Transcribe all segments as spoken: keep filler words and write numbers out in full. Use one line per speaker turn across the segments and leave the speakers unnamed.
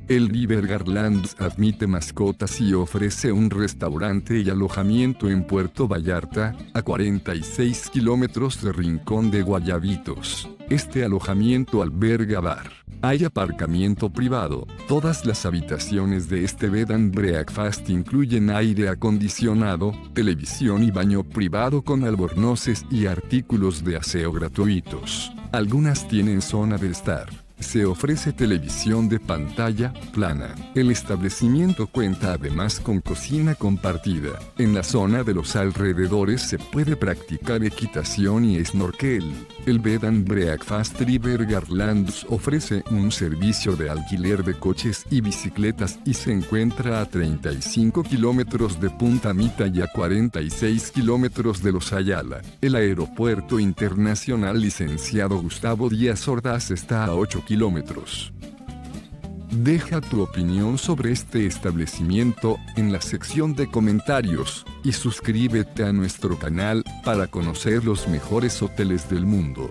El River Garlands admite mascotas y ofrece un restaurante y alojamiento en Puerto Vallarta, a cuarenta y seis kilómetros de Rincón de Guayabitos. Este alojamiento alberga bar. Hay aparcamiento privado. Todas las habitaciones de este Bed and Breakfast incluyen aire acondicionado, televisión y baño privado con albornoces y artículos de aseo gratuitos. Algunas tienen zona de estar. Se ofrece televisión de pantalla plana. El establecimiento cuenta además con cocina compartida. En la zona de los alrededores se puede practicar equitación y snorkel. El Bed and Breakfast River Garlands ofrece un servicio de alquiler de coches y bicicletas y se encuentra a treinta y cinco kilómetros de Punta Mita y a cuarenta y seis kilómetros de Los Ayala. El aeropuerto internacional Licenciado Gustavo Díaz Ordaz está a ocho kilómetros. Deja tu opinión sobre este establecimiento en la sección de comentarios y suscríbete a nuestro canal para conocer los mejores hoteles del mundo.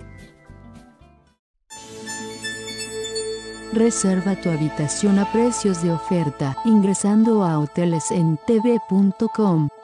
Reserva tu habitación a precios de oferta ingresando a hoteles en t v punto com.